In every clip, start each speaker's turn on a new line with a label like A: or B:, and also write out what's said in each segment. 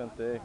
A: escanteio.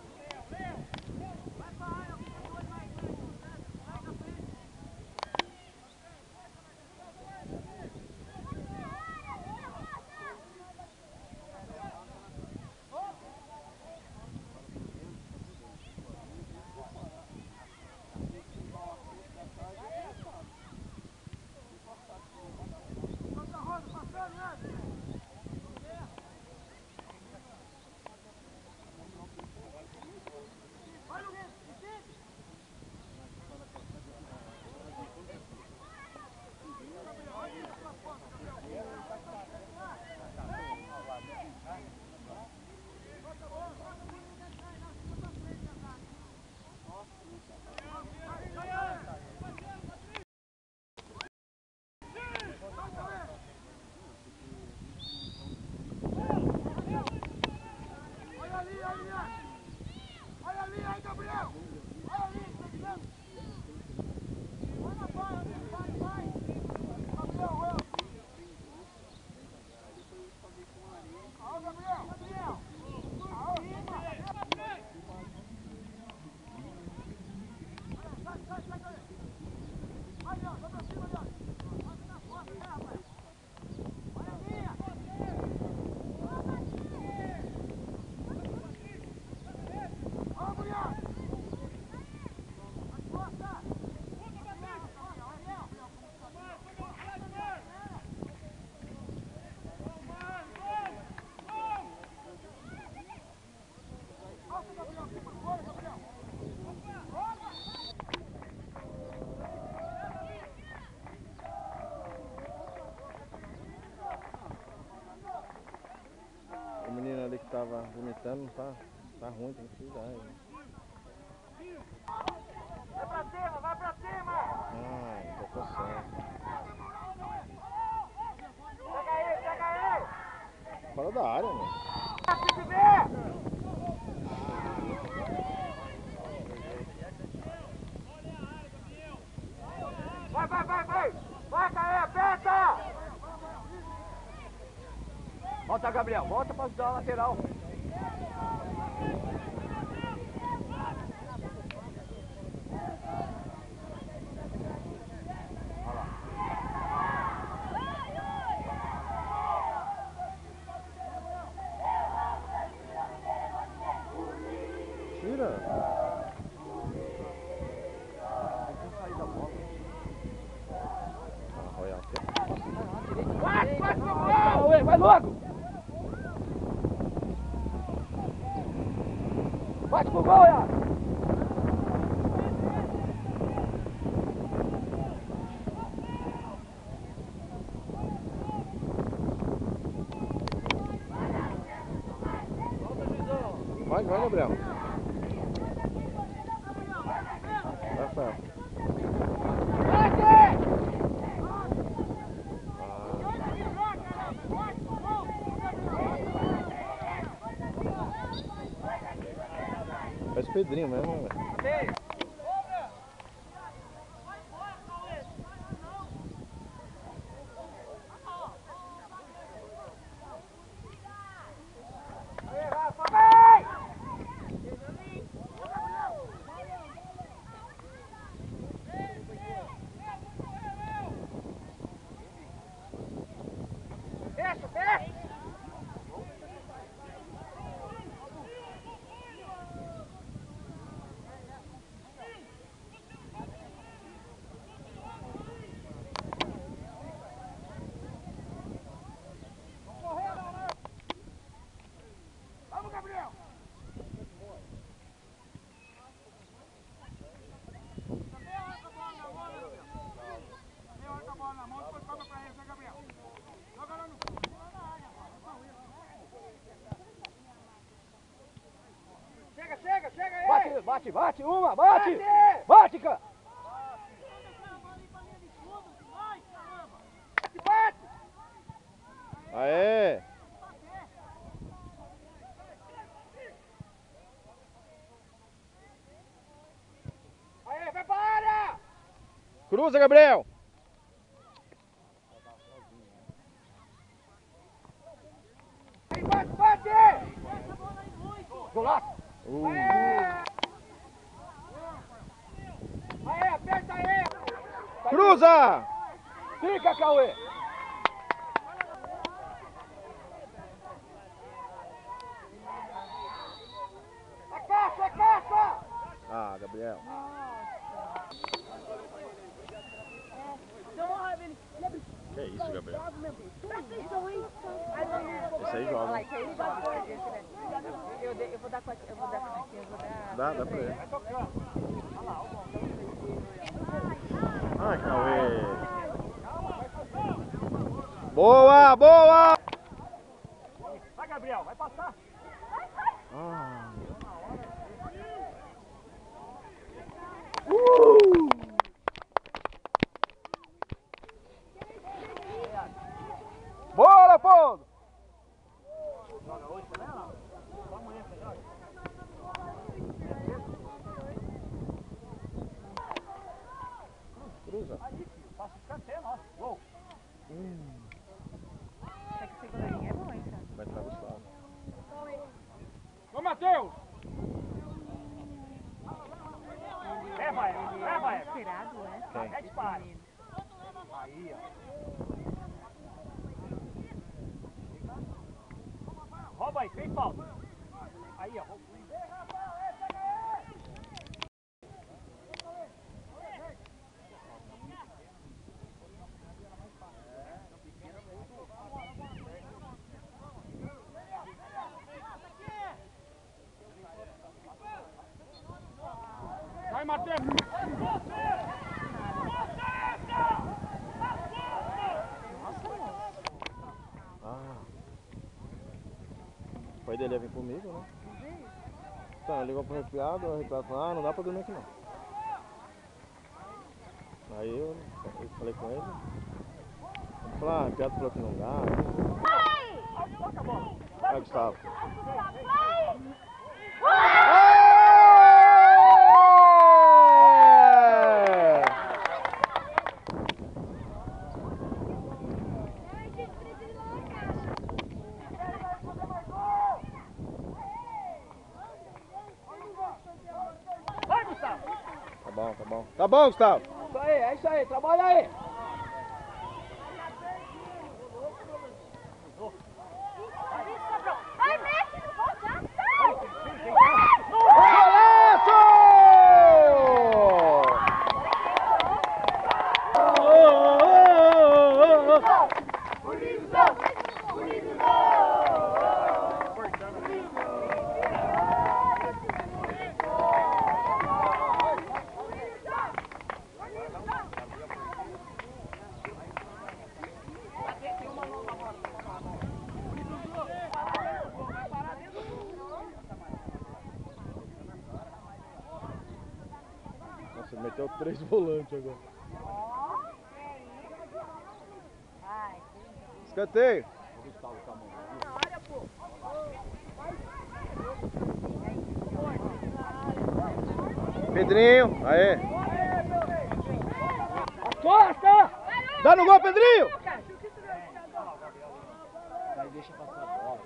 A: O menino ali que tava vomitando, tá ruim, tem que cuidar aí.
B: Vai pra cima, vai pra cima!
A: Ai, tô coçando.
B: Pega ele!
A: Fora da área, mano.
B: Vai! Vai, Caê, aperta! Volta, Gabriel, volta pra ajudar a lateral.
A: Tira! Royal aqui.
B: Vai logo! Bate pro gol, Iago!
A: Vai, Gabriel. Vai, Rafael. Faz Pedrinho mesmo, velho. Bate, uma, bate! Bate, cara! Bate! Aê!
B: Aê, vai pra área!
A: Cruza, Gabriel!
B: Bate! Golaço! Aê, aperta aí!
A: Cruza!
B: Fica, Cauê! É caixa, é caixa!
A: Ah, Gabriel. Que isso, Gabriel? Esse aí joga.
C: Eu vou dar com aqui, eu vou dar.
A: Dá pra ele. Ai, Cauê. Boa, boa!
B: Vai, Gabriel, vai passar!
A: Ah.
B: Bora, Paulo! Joga hoje também ou não? Só amanhã você joga?
A: Cruza.
B: Aí, filho, passa o escanteio, nossa. Gol!
C: É que esse goleirinho é bom, hein, cara?
A: Vai entrar Gustavo.
B: Ô, Matheus! Leva ela, leva ela!
C: Esperado, né?
A: Quem?
B: É disparo. Aí, ó. Rouba aí, sem falta. Aí, ó. Vai, Matheus!
A: Ah. O pai dele ia vir comigo, né? Então, ele ligou pro arrepiado, o arrepiado falou, ah, não dá pra dormir aqui não. Aí eu falei com ele. Ele falou, ah, o arrepiado falou que não dá. Vai, Gustavo.
B: Vai, Gustavo!
A: Tá bom, tá bom. Tá bom, Gustavo.
B: É isso aí, trabalha aí!
A: Nossa, ele meteu 3 volantes agora. Escanteio. Pedrinho, aê.
B: As costas!
A: Dá no gol, Pedrinho!
B: Aí deixa passar a bola.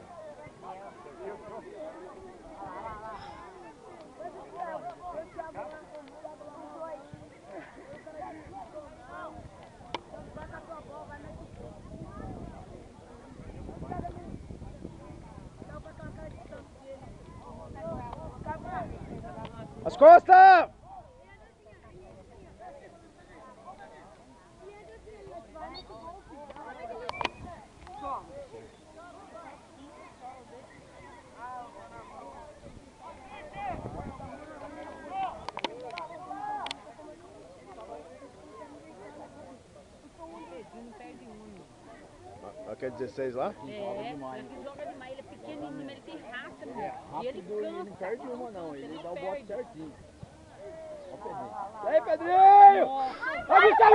A: As costas! Aquele 16 lá?
C: Ele joga demais, ele é pequenininho, mas ele tem raça, né? E ele cansa.
B: Ele não perde uma não, ele dá o bote
C: perde.
B: certinho. Ó o Pedrinho. E aí, Pedrinho! Vai, Gustavo!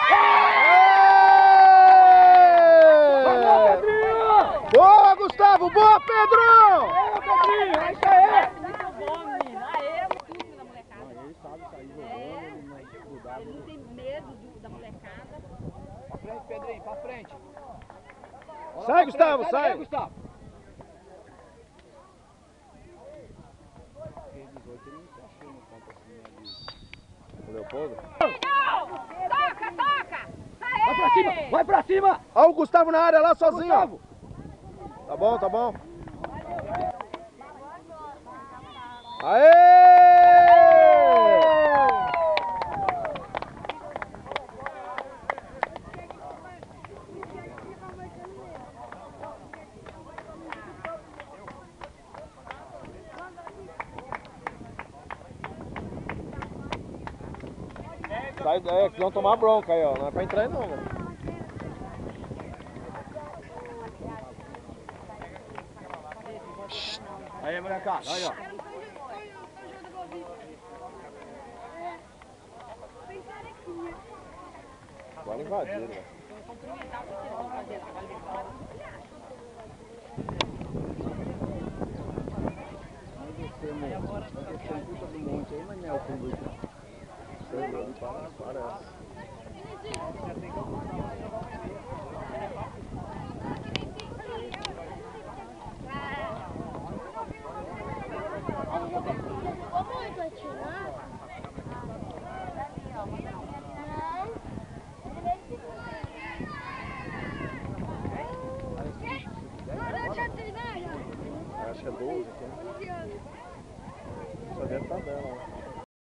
B: Vai, Pedrinho!
A: Boa, Gustavo! Boa, Pedro!
B: Aí, Pedrinho! É isso aí!
C: Muito bom, menino. Ah, é tudo da molecada.
B: Ele sabe sair jogando,
C: É,
B: ele não é grudado.
C: ele não tem medo da molecada.
B: Pra frente, Pedrinho, pra frente. Bola
A: Sai,
B: pra
A: Gustavo,
B: frente.
A: sai.
B: Daí, Gustavo.
A: O Leopoldo?
C: Toca, toca!
B: Vai pra cima! Vai pra cima!
A: Olha o Gustavo na área lá sozinho, ó. Tá bom, tá bom. Aê! Sai daí, que vão tomar bronca aí, ó. Não é pra entrar aí não, mano.
B: Aí, molecada, aí, ó.
A: Agora invadiram, velho. Parece.